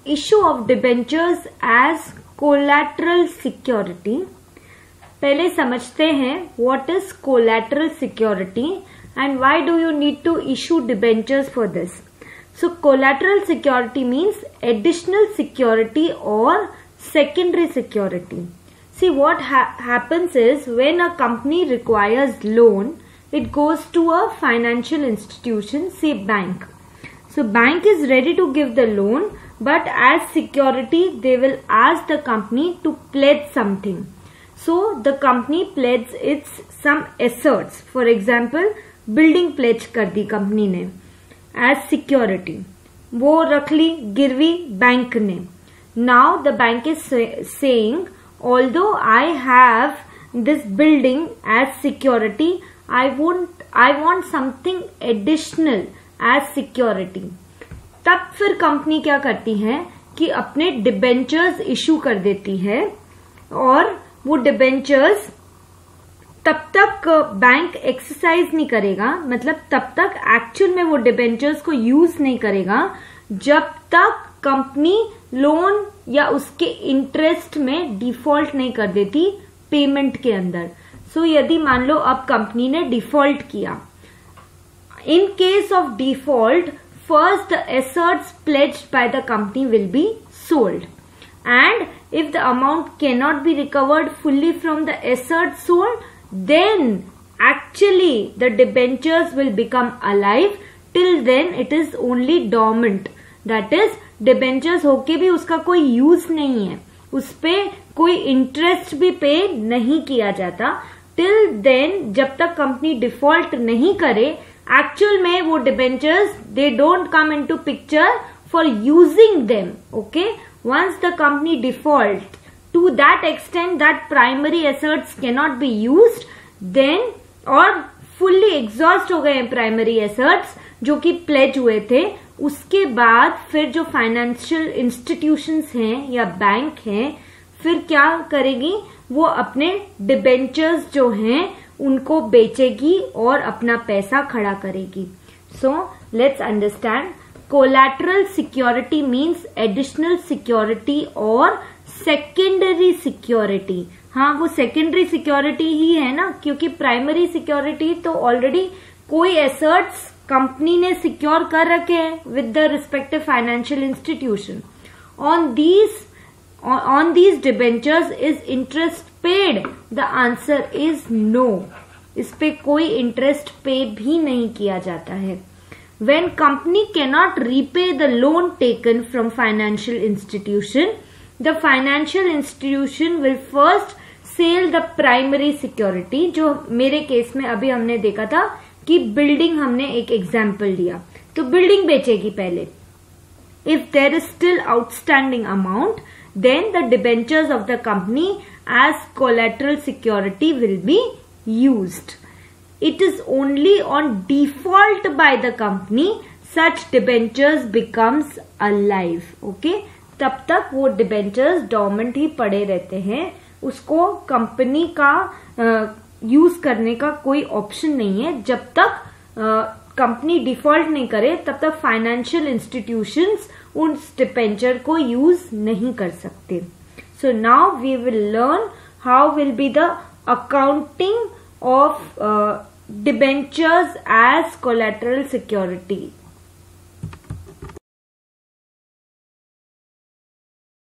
issue of debentures as collateral security. पहले समझते हैं what is collateral security and why do you need to issue debentures for this. So collateral security means additional security or secondary security. See, what happens is when a company requires loan, it goes to a financial institution, say bank. So bank is ready to give the loan, but as security they will ask the company to pledge something. So the company pledges its some assets. For example, building pledge कर दी company ने as security. वो रख ली गिरवी bank ने. Now the bank is saying, although I have this building as security, I want something additional as security. तब फिर company क्या करती है कि अपने डिबेंचर्स इशू कर देती है और वो डिबेंचर्स तब तक बैंक एक्सरसाइज नहीं करेगा, मतलब तब तक एक्चुअल में वो डिबेंचर्स को यूज नहीं करेगा जब तक कंपनी लोन या उसके इंटरेस्ट में डिफॉल्ट नहीं कर देती पेमेंट के अंदर. सो यदि मान लो अब कंपनी ने डिफॉल्ट किया, in case of default first the assets pledged by the company will be sold, and if the amount cannot be recovered fully from the assets sold, then actually the debentures will become alive. Till then it is only dormant, that is debentures होके भी उसका कोई use नहीं है, उस पे कोई interest भी पे नहीं किया जाता. टिल देन जब तक कंपनी डिफॉल्ट नहीं करे, एक्चुअल में वो debentures they don't come into picture for using them. Okay, once the company default to that extent that primary assets can not be used, then और फुल्ली एग्जॉस्ट हो गए हैं प्राइमरी एसेट्स जो कि प्लेज हुए थे, उसके बाद फिर जो फाइनेंशियल इंस्टीट्यूशंस हैं या बैंक हैं फिर क्या करेगी, वो अपने डिबेंचर्स जो हैं उनको बेचेगी और अपना पैसा खड़ा करेगी. So let's understand. Collateral security means additional security और सेकेंडरी सिक्योरिटी. हाँ, वो सेकेंडरी सिक्योरिटी ही है ना, क्योंकि प्राइमरी सिक्योरिटी तो ऑलरेडी कोई एसेट्स कंपनी ने सिक्योर कर रखे हैं with the respective financial institution. On these debentures is interest paid? The answer is no. इस पे कोई इंटरेस्ट पे भी नहीं किया जाता है. When company cannot repay the loan taken from financial institution, the financial institution will first sell the primary security. जो मेरे केस में अभी हमने देखा था कि बिल्डिंग, हमने एक एग्जाम्पल लिया, तो बिल्डिंग बेचेगी पहले. If there is still outstanding amount, then the debentures of the company as collateral security will be used. It is only on default by the company such debentures becomes alive. Okay? तब तक वो debentures dormant ही पड़े रहते हैं, उसको company का use करने का कोई ऑप्शन नहीं है. जब तक कंपनी डिफॉल्ट नहीं करे तब तक फाइनेंशियल इंस्टीट्यूशंस उस डिबेंचर को यूज नहीं कर सकते. So now we will learn how will be the accounting of debentures as collateral security.